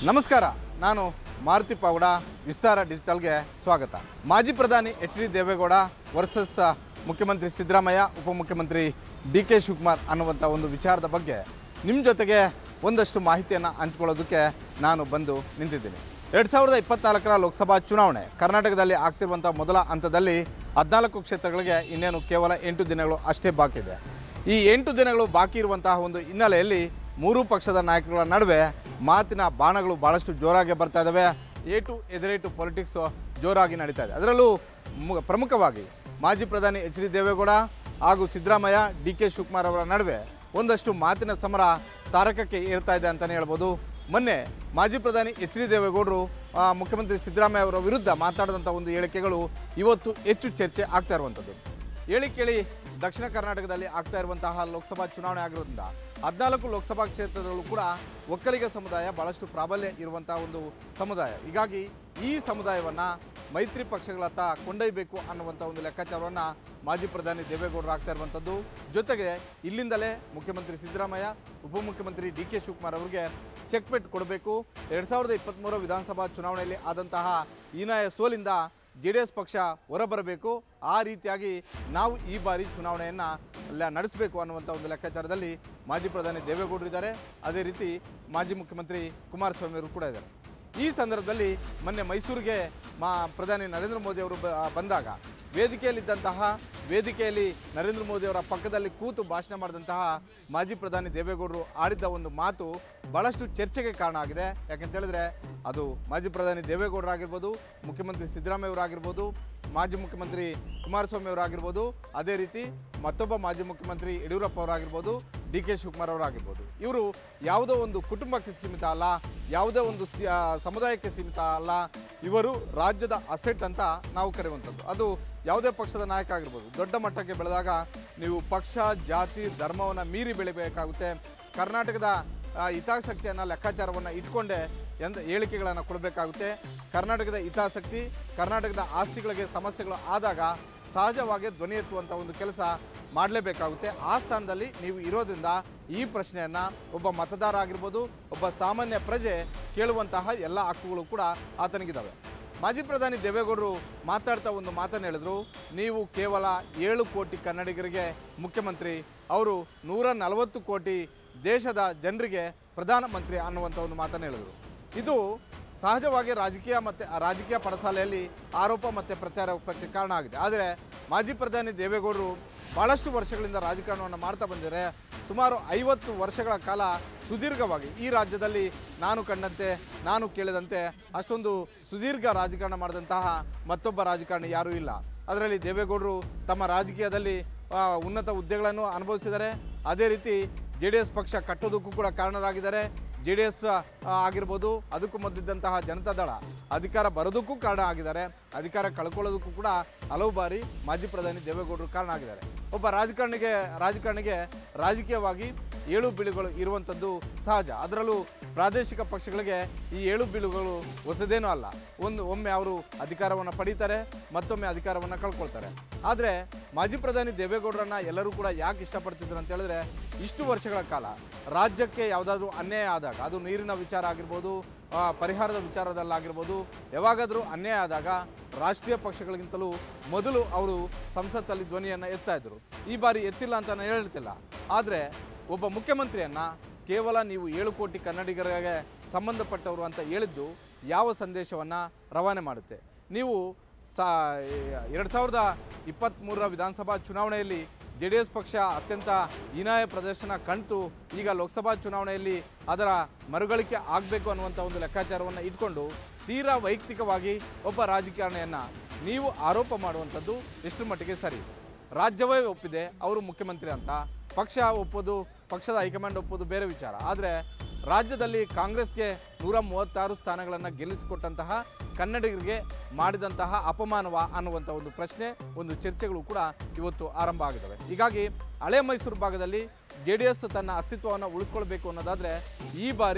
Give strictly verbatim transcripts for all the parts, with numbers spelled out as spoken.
ನಮಸ್ಕಾರ, ನಾನು ಮಾರುತಿ ಪಾವಗಡ. ವಿಸ್ತಾರ ಡಿಜಿಟಲ್ಗೆ ಸ್ವಾಗತ. ಮಾಜಿ ಪ್ರಧಾನಿ ಎಚ್ ಡಿ ದೇವೇಗೌಡ ವರ್ಸಸ್ ಮುಖ್ಯಮಂತ್ರಿ ಸಿದ್ದರಾಮಯ್ಯ, ಉಪಮುಖ್ಯಮಂತ್ರಿ ಡಿ ಕೆ ಶಿವಕುಮಾರ್ ಅನ್ನುವಂಥ ಒಂದು ವಿಚಾರದ ಬಗ್ಗೆ ನಿಮ್ಮ ಜೊತೆಗೆ ಒಂದಷ್ಟು ಮಾಹಿತಿಯನ್ನು ಹಂಚಿಕೊಳ್ಳೋದಕ್ಕೆ ನಾನು ಬಂದು ನಿಂತಿದ್ದೀನಿ. ಎರಡು ಸಾವಿರದ ಇಪ್ಪತ್ನಾಲ್ಕರ ಲೋಕಸಭಾ ಚುನಾವಣೆ ಕರ್ನಾಟಕದಲ್ಲಿ ಆಗ್ತಿರುವಂಥ ಮೊದಲ ಹಂತದಲ್ಲಿ ಹದಿನಾಲ್ಕು ಕ್ಷೇತ್ರಗಳಿಗೆ ಇನ್ನೇನು ಕೇವಲ ಎಂಟು ದಿನಗಳು ಅಷ್ಟೇ ಬಾಕಿ ಇದೆ. ಈ ಎಂಟು ದಿನಗಳು ಬಾಕಿ ಇರುವಂತಹ ಒಂದು ಹಿನ್ನೆಲೆಯಲ್ಲಿ ಮೂರು ಪಕ್ಷದ ನಾಯಕರುಗಳ ನಡುವೆ ಮಾತಿನ ಬಾಣಗಳು ಭಾಳಷ್ಟು ಜೋರಾಗಿ ಬರ್ತಾ ಇದ್ದಾವೆ. ಏಟು ಎದುರೇಟು ಪೊಲಿಟಿಕ್ಸು ಜೋರಾಗಿ ನಡೀತಾ ಇದೆ. ಅದರಲ್ಲೂ ಪ್ರಮುಖವಾಗಿ ಮಾಜಿ ಪ್ರಧಾನಿ ಎಚ್ ಡಿ ದೇವೇಗೌಡ ಹಾಗೂ ಸಿದ್ದರಾಮಯ್ಯ, ಡಿ ಕೆ ಶಿವಕುಮಾರ್ ಅವರ ನಡುವೆ ಒಂದಷ್ಟು ಮಾತಿನ ಸಮರ ತಾರಕಕ್ಕೆ ಏರ್ತಾ ಇದೆ ಅಂತಲೇ ಹೇಳ್ಬೋದು. ಮೊನ್ನೆ ಮಾಜಿ ಪ್ರಧಾನಿ ಎಚ್ ಡಿ ದೇವೇಗೌಡರು ಮುಖ್ಯಮಂತ್ರಿ ಸಿದ್ದರಾಮಯ್ಯ ಅವರ ವಿರುದ್ಧ ಮಾತಾಡಿದಂಥ ಒಂದು ಹೇಳಿಕೆಗಳು ಇವತ್ತು ಹೆಚ್ಚು ಚರ್ಚೆ ಆಗ್ತಾ ಇರುವಂಥದ್ದು. ಹೇಳಿ ಕೇಳಿ ದಕ್ಷಿಣ ಕರ್ನಾಟಕದಲ್ಲಿ ಆಗ್ತಾ ಇರುವಂತಹ ಲೋಕಸಭಾ ಚುನಾವಣೆ ಆಗಿರೋದ್ರಿಂದ ಹದಿನಾಲ್ಕು ಲೋಕಸಭಾ ಕ್ಷೇತ್ರದಲ್ಲೂ ಕೂಡ ಒಕ್ಕಲಿಗ ಸಮುದಾಯ ಭಾಳಷ್ಟು ಪ್ರಾಬಲ್ಯ ಇರುವಂತಹ ಒಂದು ಸಮುದಾಯ. ಹೀಗಾಗಿ ಈ ಸಮುದಾಯವನ್ನು ಮೈತ್ರಿ ಪಕ್ಷಗಳತ್ತ ಕೊಂಡೊಯ್ಯಬೇಕು ಅನ್ನುವಂಥ ಒಂದು ಲೆಕ್ಕಾಚಾರವನ್ನು ಮಾಜಿ ಪ್ರಧಾನಿ ದೇವೇಗೌಡರು ಆಗ್ತಾ ಇರುವಂಥದ್ದು. ಜೊತೆಗೆ ಇಲ್ಲಿಂದಲೇ ಮುಖ್ಯಮಂತ್ರಿ ಸಿದ್ದರಾಮಯ್ಯ, ಉಪಮುಖ್ಯಮಂತ್ರಿ ಡಿ ಕೆ ಶಿವಕುಮಾರ್ ಅವರಿಗೆ ಚೆಕ್ ಪೆಟ್ ಕೊಡಬೇಕು. ಎರಡು ಸಾವಿರದ ಇಪ್ಪತ್ತ್ಮೂರು ವಿಧಾನಸಭಾ ಚುನಾವಣೆಯಲ್ಲಿ ಆದಂತಹ ಹೀನಾಯ ಸೋಲಿಂದ ಜೆ ಡಿ ಎಸ್ ಪಕ್ಷ ಹೊರಬರಬೇಕು. ಆ ರೀತಿಯಾಗಿ ನಾವು ಈ ಬಾರಿ ಚುನಾವಣೆಯನ್ನು ನಡೆಸಬೇಕು ಅನ್ನುವಂಥ ಒಂದು ಲೆಕ್ಕಾಚಾರದಲ್ಲಿ ಮಾಜಿ ಪ್ರಧಾನಿ ದೇವೇಗೌಡರು ಇದ್ದಾರೆ. ಅದೇ ರೀತಿ ಮಾಜಿ ಮುಖ್ಯಮಂತ್ರಿ ಕುಮಾರಸ್ವಾಮಿ ಅವರು ಕೂಡ ಇದ್ದಾರೆ. ಈ ಸಂದರ್ಭದಲ್ಲಿ ಮೊನ್ನೆ ಮೈಸೂರಿಗೆ ಮಾ ಪ್ರಧಾನಿ ನರೇಂದ್ರ ಮೋದಿ ಅವರು ಬಂದಾಗ ವೇದಿಕೆಯಲ್ಲಿದ್ದಂತಹ ವೇದಿಕೆಯಲ್ಲಿ ನರೇಂದ್ರ ಮೋದಿ ಅವರ ಪಕ್ಕದಲ್ಲಿ ಕೂತು ಭಾಷಣ ಮಾಡಿದಂತಹ ಮಾಜಿ ಪ್ರಧಾನಿ ದೇವೇಗೌಡರು ಆಡಿದ್ದ ಒಂದು ಮಾತು ಭಾಳಷ್ಟು ಚರ್ಚೆಗೆ ಕಾರಣ ಆಗಿದೆ. ಯಾಕೆಂತ ಹೇಳಿದ್ರೆ ಅದು ಮಾಜಿ ಪ್ರಧಾನಿ ದೇವೇಗೌಡರಾಗಿರ್ಬೋದು, ಮುಖ್ಯಮಂತ್ರಿ ಸಿದ್ದರಾಮಯ್ಯ ಅವರಾಗಿರ್ಬೋದು, ಮಾಜಿ ಮುಖ್ಯಮಂತ್ರಿ ಕುಮಾರಸ್ವಾಮಿ ಅವರಾಗಿರ್ಬೋದು, ಅದೇ ರೀತಿ ಮತ್ತೊಬ್ಬ ಮಾಜಿ ಮುಖ್ಯಮಂತ್ರಿ ಯಡಿಯೂರಪ್ಪ ಅವರಾಗಿರ್ಬೋದು, ಡಿ ಕೆ ಶಿವಕುಮಾರ್ ಅವರಾಗಿರ್ಬೋದು. ಇವರು ಯಾವುದೋ ಒಂದು ಕುಟುಂಬಕ್ಕೆ ಸೀಮಿತ ಅಲ್ಲ, ಯಾವುದೇ ಒಂದು ಸಮುದಾಯಕ್ಕೆ ಸೀಮಿತ ಅಲ್ಲ. ಇವರು ರಾಜ್ಯದ ಅಸೆಟ್ ಅಂತ ನಾವು ಕರೆಯುವಂಥದ್ದು. ಅದು ಯಾವುದೇ ಪಕ್ಷದ ನಾಯಕ ಆಗಿರ್ಬೋದು. ದೊಡ್ಡ ಮಟ್ಟಕ್ಕೆ ಬೆಳೆದಾಗ ನೀವು ಪಕ್ಷ, ಜಾತಿ, ಧರ್ಮವನ್ನು ಮೀರಿ ಬೆಳಿಬೇಕಾಗುತ್ತೆ. ಕರ್ನಾಟಕದ ಹಿತಾಸಕ್ತಿಯನ್ನು ಲೆಕ್ಕಾಚಾರವನ್ನು ಇಟ್ಕೊಂಡೇ ಎಂದ ಹೇಳಿಕೆಗಳನ್ನು ಕೊಡಬೇಕಾಗುತ್ತೆ. ಕರ್ನಾಟಕದ ಹಿತಾಸಕ್ತಿ, ಕರ್ನಾಟಕದ ಆಸ್ತಿಗಳಿಗೆ ಸಮಸ್ಯೆಗಳು ಆದಾಗ ಸಹಜವಾಗಿ ಧ್ವನಿ ಎತ್ತುವಂಥ ಒಂದು ಕೆಲಸ ಮಾಡಲೇಬೇಕಾಗುತ್ತೆ. ಆ ಸ್ಥಾನದಲ್ಲಿ ನೀವು ಇರೋದ್ರಿಂದ ಈ ಪ್ರಶ್ನೆಯನ್ನು ಒಬ್ಬ ಮತದಾರ ಆಗಿರ್ಬೋದು, ಒಬ್ಬ ಸಾಮಾನ್ಯ ಪ್ರಜೆ ಕೇಳುವಂತಹ ಎಲ್ಲ ಹಕ್ಕುಗಳು ಕೂಡ ಆತನಿಗಿದ್ದಾವೆ. ಮಾಜಿ ಪ್ರಧಾನಿ ದೇವೇಗೌಡರು ಮಾತಾಡ್ತಾ ಒಂದು ಮಾತನ್ನು ಹೇಳಿದ್ರು, ನೀವು ಕೇವಲ ಏಳು ಕೋಟಿ ಕನ್ನಡಿಗರಿಗೆ ಮುಖ್ಯಮಂತ್ರಿ, ಅವರು ನೂರ ನಲವತ್ತು ಕೋಟಿ ದೇಶದ ಜನರಿಗೆ ಪ್ರಧಾನಮಂತ್ರಿ ಅನ್ನುವಂಥ ಒಂದು ಮಾತನ್ನು ಹೇಳಿದರು. ಇದು ಸಹಜವಾಗಿ ರಾಜಕೀಯ ಮತ್ತು ರಾಜಕೀಯ ಪಡಸಾಲೆಯಲ್ಲಿ ಆರೋಪ ಮತ್ತು ಪ್ರತ್ಯಾರೋಪಕ್ಕೆ ಕಾರಣ ಆಗಿದೆ. ಆದರೆ ಮಾಜಿ ಪ್ರಧಾನಿ ದೇವೇಗೌಡರು ಭಾಳಷ್ಟು ವರ್ಷಗಳಿಂದ ರಾಜಕಾರಣವನ್ನು ಮಾಡ್ತಾ ಬಂದಿದ್ದಾರೆ. ಸುಮಾರು ಐವತ್ತು ವರ್ಷಗಳ ಕಾಲ ಸುದೀರ್ಘವಾಗಿ ಈ ರಾಜ್ಯದಲ್ಲಿ ನಾನು ಕಂಡಂತೆ, ನಾನು ಕೇಳಿದಂತೆ ಅಷ್ಟೊಂದು ಸುದೀರ್ಘ ರಾಜಕಾರಣ ಮಾಡಿದಂತಹ ಮತ್ತೊಬ್ಬ ರಾಜಕಾರಣಿ ಯಾರೂ ಇಲ್ಲ. ಅದರಲ್ಲಿ ದೇವೇಗೌಡರು ತಮ್ಮ ರಾಜಕೀಯದಲ್ಲಿ ಉನ್ನತ ಹುದ್ದೆಗಳನ್ನು ಅನುಭವಿಸಿದ್ದಾರೆ. ಅದೇ ರೀತಿ ಜೆ ಡಿ ಎಸ್ ಪಕ್ಷ ಕಟ್ಟೋದಕ್ಕೂ ಕೂಡ ಕಾರಣರಾಗಿದ್ದಾರೆ. ಜೆ ಡಿ ಎಸ್ ಆಗಿರ್ಬೋದು, ಅದಕ್ಕೂ ಮೊದಲಿದ್ದಂತಹ ಜನತಾದಳ ಅಧಿಕಾರ ಬರೋದಕ್ಕೂ ಕಾರಣ ಆಗಿದ್ದಾರೆ. ಅಧಿಕಾರ ಕಳ್ಕೊಳ್ಳೋದಕ್ಕೂ ಕೂಡ ಹಲವು ಬಾರಿ ಮಾಜಿ ಪ್ರಧಾನಿ ದೇವೇಗೌಡರು ಕಾರಣ ಆಗಿದ್ದಾರೆ. ಒಬ್ಬ ರಾಜಕಾರಣಿಗೆ ರಾಜಕಾರಣಿಗೆ ರಾಜಕೀಯವಾಗಿ ಏಳು ಬೀಳುಗಳು ಇರುವಂಥದ್ದು ಸಹಜ. ಅದರಲ್ಲೂ ಪ್ರಾದೇಶಿಕ ಪಕ್ಷಗಳಿಗೆ ಈ ಏಳು ಬೀಳುಗಳು ಹೊಸದೇನೂ ಅಲ್ಲ. ಒಂದು ಒಮ್ಮೆ ಅವರು ಅಧಿಕಾರವನ್ನು ಪಡೀತಾರೆ, ಮತ್ತೊಮ್ಮೆ ಅಧಿಕಾರವನ್ನು ಕಳ್ಕೊಳ್ತಾರೆ. ಆದರೆ ಮಾಜಿ ಪ್ರಧಾನಿ ದೇವೇಗೌಡರನ್ನು ಎಲ್ಲರೂ ಕೂಡ ಯಾಕೆ ಇಷ್ಟಪಡ್ತಿದ್ರು ಅಂತ ಹೇಳಿದ್ರೆ, ಇಷ್ಟು ವರ್ಷಗಳ ಕಾಲ ರಾಜ್ಯಕ್ಕೆ ಯಾವುದಾದ್ರೂ ಅನ್ಯಾಯ ಆದಾಗ, ಅದು ನೀರಿನ ವಿಚಾರ ಆಗಿರ್ಬೋದು, ಪರಿಹಾರದ ವಿಚಾರದಲ್ಲಾಗಿರ್ಬೋದು, ಯಾವಾಗಾದರೂ ಅನ್ಯಾಯ ಆದಾಗ ರಾಷ್ಟ್ರೀಯ ಪಕ್ಷಗಳಿಗಿಂತಲೂ ಮೊದಲು ಅವರು ಸಂಸತ್ತಲ್ಲಿ ಧ್ವನಿಯನ್ನು ಎತ್ತಾ ಇದ್ದರು. ಈ ಬಾರಿ ಎತ್ತಿಲ್ಲ ಅಂತ ನಾನು ಹೇಳ್ತಿಲ್ಲ. ಆದರೆ ಒಬ್ಬ ಮುಖ್ಯಮಂತ್ರಿಯನ್ನು ಕೇವಲ ನೀವು ಏಳು ಕೋಟಿ ಕನ್ನಡಿಗರಿಗೆ ಸಂಬಂಧಪಟ್ಟವರು ಅಂತ ಹೇಳಿದ್ದು ಯಾವ ಸಂದೇಶವನ್ನು ರವಾನೆ ಮಾಡುತ್ತೆ? ನೀವು ಸಾ ಎರಡು ಸಾವಿರದ ಇಪ್ಪತ್ತ್ಮೂರರ ವಿಧಾನಸಭಾ ಚುನಾವಣೆಯಲ್ಲಿ ಜೆ ಡಿ ಎಸ್ ಪಕ್ಷ ಅತ್ಯಂತ ಹೀನಾಯ ಪ್ರದರ್ಶನ ಕಂಡು ಈಗ ಲೋಕಸಭಾ ಚುನಾವಣೆಯಲ್ಲಿ ಅದರ ಮರುಗಳಿಕೆ ಆಗಬೇಕು ಅನ್ನುವಂಥ ಒಂದು ಲೆಕ್ಕಾಚಾರವನ್ನು ಇಟ್ಕೊಂಡು ತೀರಾ ವೈಯಕ್ತಿಕವಾಗಿ ಒಬ್ಬ ರಾಜಕಾರಣಿಯನ್ನು ನೀವು ಆರೋಪ ಮಾಡುವಂಥದ್ದು ಎಷ್ಟು ಮಟ್ಟಿಗೆ ಸರಿ? ರಾಜ್ಯವೇ ಒಪ್ಪಿದೆ ಅವರು ಮುಖ್ಯಮಂತ್ರಿ ಅಂತ, ಪಕ್ಷ ಒಪ್ಪೋದು, ಪಕ್ಷದ ಹೈಕಮಾಂಡ್ ಒಪ್ಪೋದು ಬೇರೆ ವಿಚಾರ. ಆದರೆ ರಾಜ್ಯದಲ್ಲಿ ಕಾಂಗ್ರೆಸ್ಗೆ ನೂರ ಮೂವತ್ತಾರು ಸ್ಥಾನಗಳನ್ನು ಗೆಲ್ಲಿಸಿಕೊಟ್ಟಂತಹ ಕನ್ನಡಿಗರಿಗೆ ಮಾಡಿದಂತಹ ಅಪಮಾನವ ಅನ್ನುವಂಥ ಒಂದು ಪ್ರಶ್ನೆ, ಒಂದು ಚರ್ಚೆಗಳು ಕೂಡ ಇವತ್ತು ಆರಂಭ ಆಗಿದ್ದಾವೆ. ಹೀಗಾಗಿ ಹಳೆ ಮೈಸೂರು ಭಾಗದಲ್ಲಿ ಜೆ ಡಿ ಎಸ್ ತನ್ನ ಅಸ್ತಿತ್ವವನ್ನು ಉಳಿಸ್ಕೊಳ್ಬೇಕು ಅನ್ನೋದಾದರೆ ಈ ಬಾರಿ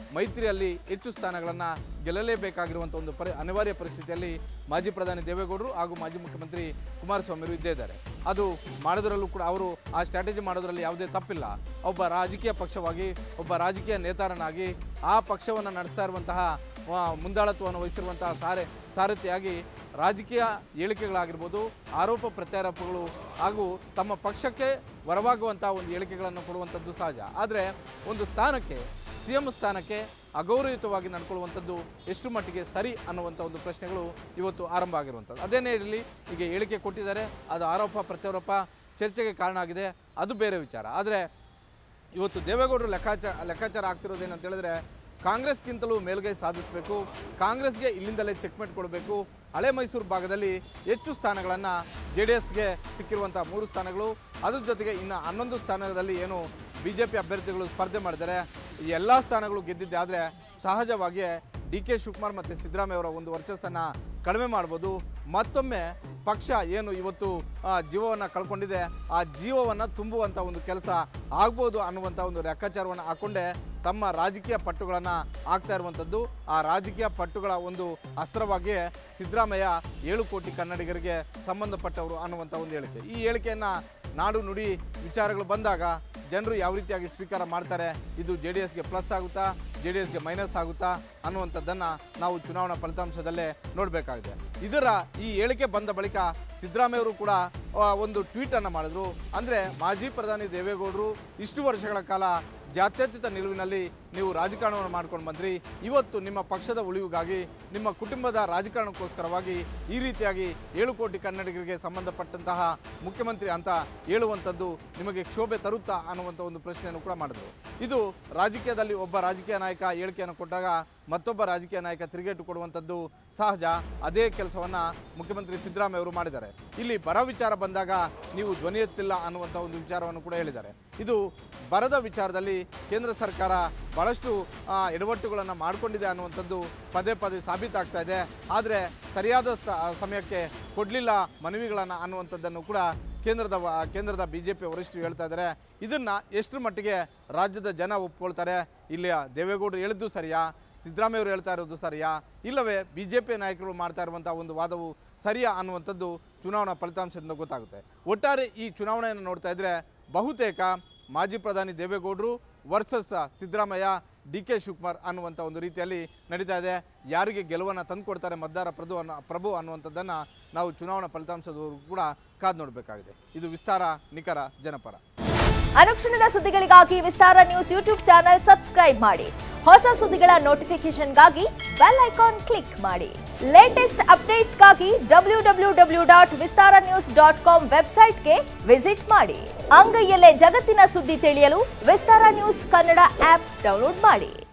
ಮೈತ್ರಿಯಲ್ಲಿ ಹೆಚ್ಚು ಸ್ಥಾನಗಳನ್ನು ಗೆಲ್ಲಲೇಬೇಕಾಗಿರುವಂಥ ಒಂದು ಪರಿ ಅನಿವಾರ್ಯ ಪರಿಸ್ಥಿತಿಯಲ್ಲಿ ಮಾಜಿ ಪ್ರಧಾನಿ ದೇವೇಗೌಡರು ಹಾಗೂ ಮಾಜಿ ಮುಖ್ಯಮಂತ್ರಿ ಕುಮಾರಸ್ವಾಮಿ ಇದ್ದೇ ಇದ್ದಾರೆ. ಅದು ಮಾಡೋದರಲ್ಲೂ ಕೂಡ ಅವರು ಆ ಸ್ಟ್ರಾಟಜಿ ಮಾಡೋದರಲ್ಲಿ ಯಾವುದೇ ತಪ್ಪಿಲ್ಲ. ಒಬ್ಬ ರಾಜಕೀಯ ಪಕ್ಷವಾಗಿ ಒಬ್ಬ ರಾಜಕೀಯ ನೇತಾರನಾಗಿ ಆ ಪಕ್ಷವನ್ನು ನಡೆಸ್ತಾ ಇರುವಂತಹ ಮುಂದಾಳತ್ವವನ್ನು ವಹಿಸಿರುವಂತಹ ಸಾರೆ ಸಾರಥಿಯಾಗಿ ರಾಜಕೀಯ ಹೇಳಿಕೆಗಳಾಗಿರ್ಬೋದು, ಆರೋಪ ಪ್ರತ್ಯಾರೋಪಗಳು ಹಾಗೂ ತಮ್ಮ ಪಕ್ಷಕ್ಕೆ ವರವಾಗುವಂಥ ಒಂದು ಹೇಳಿಕೆಗಳನ್ನು ಕೊಡುವಂಥದ್ದು ಸಹಜ. ಆದರೆ ಒಂದು ಸ್ಥಾನಕ್ಕೆ ಸಿ ಎಂ ಸ್ಥಾನಕ್ಕೆ ಅಗೌರವಯುತವಾಗಿ ನಡ್ಕೊಳ್ಳುವಂಥದ್ದು ಎಷ್ಟು ಮಟ್ಟಿಗೆ ಸರಿ ಅನ್ನುವಂಥ ಒಂದು ಪ್ರಶ್ನೆಗಳು ಇವತ್ತು ಆರಂಭ ಆಗಿರುವಂಥದ್ದು. ಅದೇನೇ ಇರಲಿ, ಈಗ ಹೇಳಿಕೆ ಕೊಟ್ಟಿದ್ದಾರೆ, ಅದು ಆರೋಪ ಪ್ರತ್ಯಾರೋಪ ಚರ್ಚೆಗೆ ಕಾರಣ ಆಗಿದೆ, ಅದು ಬೇರೆ ವಿಚಾರ. ಆದರೆ ಇವತ್ತು ದೇವೇಗೌಡರು ಲೆಕ್ಕಾಚಾರ ಲೆಕ್ಕಾಚಾರ ಆಗ್ತಿರೋದೇನಂತ ಹೇಳಿದ್ರೆ, ಕಾಂಗ್ರೆಸ್ಗಿಂತಲೂ ಮೇಲುಗೈ ಸಾಧಿಸಬೇಕು, ಕಾಂಗ್ರೆಸ್ಗೆ ಇಲ್ಲಿಂದಲೇ ಚೆಕ್ಮೇಟ್ ಕೊಡಬೇಕು. ಹಳೆ ಮೈಸೂರು ಭಾಗದಲ್ಲಿ ಹೆಚ್ಚು ಸ್ಥಾನಗಳನ್ನು ಜೆ ಡಿ ಎಸ್ಗೆ ಸಿಕ್ಕಿರುವಂಥ ಮೂರು ಸ್ಥಾನಗಳು, ಅದ್ರ ಜೊತೆಗೆ ಇನ್ನು ಹನ್ನೊಂದು ಸ್ಥಾನದಲ್ಲಿ ಏನು ಬಿ ಜೆ ಪಿ ಅಭ್ಯರ್ಥಿಗಳು ಸ್ಪರ್ಧೆ ಮಾಡಿದ್ದಾರೆ, ಈ ಎಲ್ಲ ಸ್ಥಾನಗಳು ಗೆದ್ದಿದ್ದೆ. ಆದರೆ ಸಹಜವಾಗಿಯೇ ಡಿ ಕೆ ಶಿವಕುಮಾರ್ ಮತ್ತು ಸಿದ್ದರಾಮಯ್ಯ ಅವರ ಒಂದು ವರ್ಚಸ್ಸನ್ನು ಕಡಿಮೆ ಮಾಡ್ಬೋದು. ಮತ್ತೊಮ್ಮೆ ಪಕ್ಷ ಏನು ಇವತ್ತು ಜೀವವನ್ನು ಕಳ್ಕೊಂಡಿದೆ, ಆ ಜೀವವನ್ನು ತುಂಬುವಂಥ ಒಂದು ಕೆಲಸ ಆಗ್ಬೋದು ಅನ್ನುವಂಥ ಒಂದು ಲೆಕ್ಕಾಚಾರವನ್ನು ಹಾಕ್ಕೊಂಡೇ ತಮ್ಮ ರಾಜಕೀಯ ಪಟ್ಟುಗಳನ್ನು ಹಾಕ್ತಾ ಇರುವಂಥದ್ದು. ಆ ರಾಜಕೀಯ ಪಟ್ಟುಗಳ ಒಂದು ಅಸ್ತ್ರವಾಗಿಯೇ ಸಿದ್ದರಾಮಯ್ಯ ಏಳು ಕೋಟಿ ಕನ್ನಡಿಗರಿಗೆ ಸಂಬಂಧಪಟ್ಟವರು ಅನ್ನುವಂಥ ಒಂದು ಹೇಳಿಕೆ. ಈ ಹೇಳಿಕೆಯನ್ನು ನಾಡು ನುಡಿ ವಿಚಾರಗಳು ಬಂದಾಗ ಜನರು ಯಾವ ರೀತಿಯಾಗಿ ಸ್ವೀಕಾರ ಮಾಡ್ತಾರೆ, ಇದು ಜೆ ಡಿ ಎಸ್ಗೆ ಪ್ಲಸ್ ಆಗುತ್ತಾ, ಜೆ ಡಿ ಎಸ್ಗೆ ಮೈನಸ್ ಆಗುತ್ತಾ ಅನ್ನುವಂಥದ್ದನ್ನು ನಾವು ಚುನಾವಣಾ ಫಲಿತಾಂಶದಲ್ಲೇ ನೋಡಬೇಕಾಗಿದೆ. ಇದರ ಈ ಹೇಳಿಕೆ ಬಂದ ಬಳಿಕ ಸಿದ್ದರಾಮಯ್ಯವರು ಕೂಡ ಒಂದು ಟ್ವೀಟನ್ನು ಮಾಡಿದ್ರು. ಅಂದರೆ ಮಾಜಿ ಪ್ರಧಾನಿ ದೇವೇಗೌಡರು ಇಷ್ಟು ವರ್ಷಗಳ ಕಾಲ ಜಾತ್ಯತೀತ ನಿಲುವಿನಲ್ಲಿ ನೀವು ರಾಜಕಾರಣವನ್ನು ಮಾಡ್ಕೊಂಡು ಬಂದ್ರಿ, ಇವತ್ತು ನಿಮ್ಮ ಪಕ್ಷದ ಉಳಿವಿಗಾಗಿ ನಿಮ್ಮ ಕುಟುಂಬದ ರಾಜಕಾರಣಕ್ಕೋಸ್ಕರವಾಗಿ ಈ ರೀತಿಯಾಗಿ ಏಳು ಕೋಟಿ ಕನ್ನಡಿಗರಿಗೆ ಸಂಬಂಧಪಟ್ಟಂತಹ ಮುಖ್ಯಮಂತ್ರಿ ಅಂತ ಹೇಳುವಂಥದ್ದು ನಿಮಗೆ ಕ್ಷೋಭೆ ತರುತ್ತಾ ಅನ್ನುವಂಥ ಒಂದು ಪ್ರಶ್ನೆಯನ್ನು ಕೂಡ ಮಾಡಿದ್ರು. ಇದು ರಾಜಕೀಯದಲ್ಲಿ ಒಬ್ಬ ರಾಜಕೀಯ ನಾಯಕ ಹೇಳಿಕೆಯನ್ನು ಕೊಟ್ಟಾಗ ಮತ್ತೊಬ್ಬ ರಾಜಕೀಯ ನಾಯಕ ತಿರುಗೇಟು ಕೊಡುವಂಥದ್ದು ಸಹಜ. ಅದೇ ಕೆಲಸವನ್ನು ಮುಖ್ಯಮಂತ್ರಿ ಸಿದ್ದರಾಮಯ್ಯ ಅವರು ಮಾಡಿದ್ದಾರೆ. ಇಲ್ಲಿ ಬರ ವಿಚಾರ ಬಂದಾಗ ನೀವು ಧ್ವನಿ ಎತ್ತಿಲ್ಲ ಅನ್ನುವಂಥ ಒಂದು ವಿಚಾರವನ್ನು ಕೂಡ ಹೇಳಿದ್ದಾರೆ. ಇದು ಬರದ ವಿಚಾರದಲ್ಲಿ ಕೇಂದ್ರ ಸರ್ಕಾರ ಭಾಳಷ್ಟು ಎಡವಟ್ಟುಗಳನ್ನು ಮಾಡಿಕೊಂಡಿದೆ ಅನ್ನುವಂಥದ್ದು ಪದೇ ಪದೇ ಸಾಬೀತಾಗ್ತಾ ಇದೆ. ಆದರೆ ಸರಿಯಾದ ಸಮಯಕ್ಕೆ ಕೊಡಲಿಲ್ಲ ಮನವಿಗಳನ್ನು ಅನ್ನುವಂಥದ್ದನ್ನು ಕೂಡ ಕೇಂದ್ರದ ಕೇಂದ್ರದ ಬಿ ಜೆ ಪಿ ವರಿಷ್ಠರು ಹೇಳ್ತಾ ಇದ್ದಾರೆ. ಇದನ್ನು ಎಷ್ಟು ಮಟ್ಟಿಗೆ ರಾಜ್ಯದ ಜನ ಒಪ್ಕೊಳ್ತಾರೆ? ಇಲ್ಲಿ ದೇವೇಗೌಡರು ಹೇಳಿದ್ದು ಸರಿಯಾ, ಸಿದ್ದರಾಮಯ್ಯವರು ಹೇಳ್ತಾ ಇರೋದು ಸರಿಯಾ, ಇಲ್ಲವೇ ಬಿ ಜೆ ಪಿ ನಾಯಕರು ಮಾಡ್ತಾ ಇರುವಂಥ ಒಂದು ವಾದವು ಸರಿಯಾ ಅನ್ನುವಂಥದ್ದು ಚುನಾವಣಾ ಫಲಿತಾಂಶದಿಂದ ಗೊತ್ತಾಗುತ್ತೆ. ಒಟ್ಟಾರೆ ಈ ಚುನಾವಣೆಯನ್ನು ನೋಡ್ತಾ ಇದ್ದರೆ ಬಹುತೇಕ ಮಾಜಿ ಪ್ರಧಾನಿ ದೇವೇಗೌಡರು versus Siddaramaiah, D K Shivakumar ಅನ್ನುವಂಥ ಒಂದು ರೀತಿಯಲ್ಲಿ ನಡೀತಾ ಇದೆ. ಯಾರಿಗೆ ಗೆಲುವನ್ನು ತಂದುಕೊಡ್ತಾರೆ ಮತದಾರ ಪ್ರಭು ಅನ್ನೋ ಪ್ರಭು ಅನ್ನುವಂಥದ್ದನ್ನು ನಾವು ಚುನಾವಣಾ ಫಲಿತಾಂಶದವರೆಗೂ ಕೂಡ ಕಾದು ನೋಡಬೇಕಾಗಿದೆ. ಇದು ವಿಸ್ತಾರ, ನಿಖರ, ಜನಪರ. ಅನುಕ್ಷಣದ ಸುದ್ದಿಗಳಿಗಾಗಿ Vistara news YouTube channel subscribe ಮಾಡಿ. ಹೊಸ ಸುದ್ದಿಗಳ ನೋಟಿಫಿಕೇಶನ್ಗಾಗಿ ಬೆಲ್ ಐಕಾನ್ ಕ್ಲಿಕ್ ಮಾಡಿ. ಲೇಟೆಸ್ಟ್ ಅಪ್ಡೇಟ್ಸ್ಗಾಗಿ W W W dot Vistara news dot com ವೆಬ್ಸೈಟ್ಗೆ ವಿಸಿಟ್ ಮಾಡಿ. ಅಂಗೈಯಲ್ಲೇ ಜಗತ್ತಿನ ಸುದ್ದಿ ತಿಳಿಯಲು Vistara news Kannada app download ಮಾಡಿ.